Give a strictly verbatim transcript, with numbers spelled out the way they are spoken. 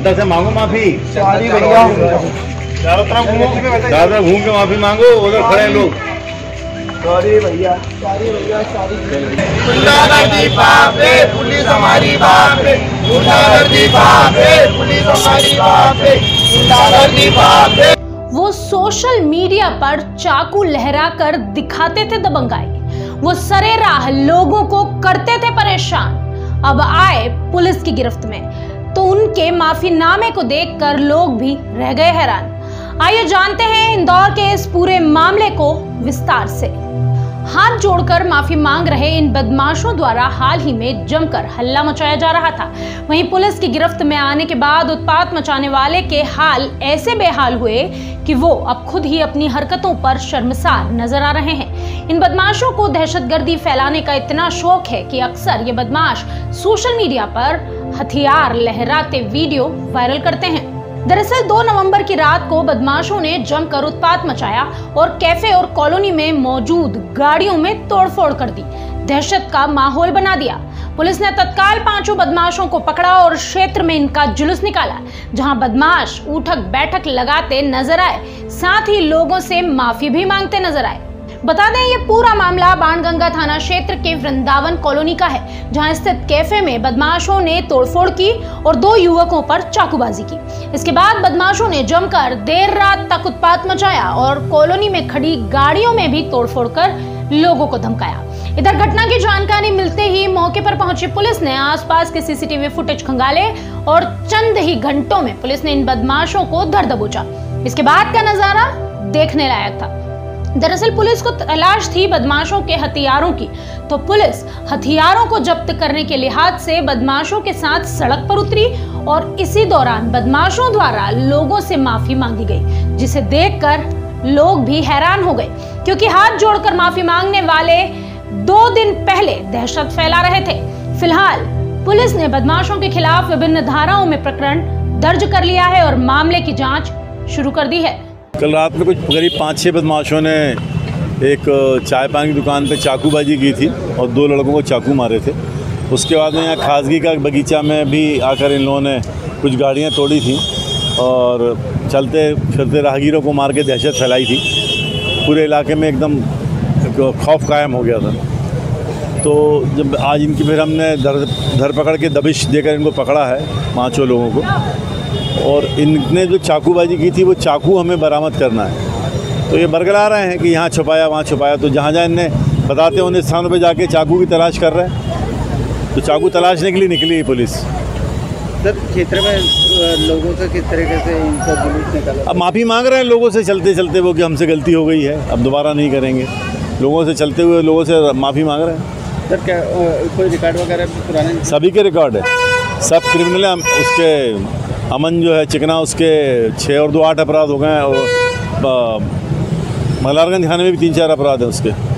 जनता से मांगो माफी। सॉरी भैया, चारों तरफ घूमो, चारों तरफ घूम के माफी मांगो। उधर खड़े हैं लोग। सॉरी भैया, सॉरी भैया, सॉरी। गुंडागर्दी बाप रे, पुलिस हमारी बाप रे। गुंडागर्दी बाप रे, पुलिस हमारी बाप रे। गुंडागर्दी बाप रे। वो सोशल मीडिया पर चाकू लहराकर दिखाते थे दबंगाई, वो सरेराह लोगों को करते थे परेशान। अब आए पुलिस की गिरफ्त में तो उनके माफीनामे को देखकर लोग भी रह गए हैरान। आइए जानते हैं इंदौर के इस पूरे मामले को विस्तार से। हाथ जोड़कर माफी मांग रहे इन बदमाशों द्वारा हाल ही में जमकर हल्ला मचाया जा रहा था। वहीं पुलिस की गिरफ्त में आने के बाद उत्पात मचाने वाले के हाल ऐसे बेहाल हुए कि वो अब खुद ही अपनी हरकतों पर शर्मसार नजर आ रहे हैं। इन बदमाशों को दहशतगर्दी फैलाने का इतना शौक है कि अक्सर ये बदमाश सोशल मीडिया पर हथियार लहराते वीडियो वायरल करते हैं। दरअसल दो नवंबर की रात को बदमाशों ने जमकर उत्पात मचाया और कैफे और कॉलोनी में मौजूद गाड़ियों में तोड़फोड़ कर दी, दहशत का माहौल बना दिया। पुलिस ने तत्काल पांचों बदमाशों को पकड़ा और क्षेत्र में इनका जुलूस निकाला, जहां बदमाश उठक बैठक लगाते नजर आए, साथ ही लोगों से माफी भी मांगते नजर आए। बता दें ये पूरा मामला बाणगंगा थाना क्षेत्र के वृंदावन कॉलोनी का है, जहां स्थित कैफे में बदमाशों ने तोड़फोड़ की और दो युवकों पर चाकूबाजी की। इसके बाद बदमाशों ने जमकर देर रात तक उत्पात मचाया और कॉलोनी में खड़ी गाड़ियों में भी तोड़फोड़ कर लोगों को धमकाया। इधर घटना की जानकारी मिलते ही मौके पर पहुंची पुलिस ने आसपास के सीसीटीवी फुटेज खंगाले और चंद ही घंटों में पुलिस ने इन बदमाशों को धर दबोचा। इसके बाद का नजारा देखने लायक था। दरअसल पुलिस को तलाश थी बदमाशों के हथियारों की, तो पुलिस हथियारों को जब्त करने के लिहाज से बदमाशों के साथ सड़क पर उतरी और इसी दौरान बदमाशों द्वारा लोगों से माफी मांगी गई, जिसे देखकर लोग भी हैरान हो गए, क्योंकि हाथ जोड़कर माफी मांगने वाले दो दिन पहले दहशत फैला रहे थे। फिलहाल पुलिस ने बदमाशों के खिलाफ विभिन्न धाराओं में प्रकरण दर्ज कर लिया है और मामले की जांच शुरू कर दी है। कल रात में कुछ करीब पाँच छः बदमाशों ने एक चाय पान की दुकान पे चाकूबाजी की थी और दो लड़कों को चाकू मारे थे। उसके बाद में यहाँ खासगी का बगीचा में भी आकर इन लोगों ने कुछ गाड़ियाँ तोड़ी थी और चलते फिरते राहगीरों को मार के दहशत फैलाई थी। पूरे इलाके में एकदम खौफ कायम हो गया था। तो जब आज इनकी फिर हमने धर धरपकड़ के दबिश देकर इनको पकड़ा है, पाँचों लोगों को, और इनने जो चाकूबाजी की थी वो चाकू हमें बरामद करना है। तो ये बरगला रहे हैं कि यहाँ छुपाया वहाँ छुपाया, तो जहाँ जहाँ इन्हें बताते उन स्थानों पे जाके चाकू की तलाश कर रहे हैं। तो चाकू तलाशने के लिए निकली पुलिस। सर क्षेत्र में लोगों से किस तरीके से इनका जुलूस निकाला? अब माफ़ी मांग रहे हैं लोगों से चलते चलते वो कि हमसे गलती हो गई है, अब दोबारा नहीं करेंगे। लोगों से चलते हुए लोगों से माफ़ी मांग रहे हैं। सर क्या कोई रिकॉर्ड वगैरह पुराने? सभी के रिकॉर्ड है, सब क्रिमिनल है। उसके अमन जो है चिकना, उसके छः और दो आठ अपराध हो गए और मलारगंज थाने में भी तीन चार अपराध हैं उसके।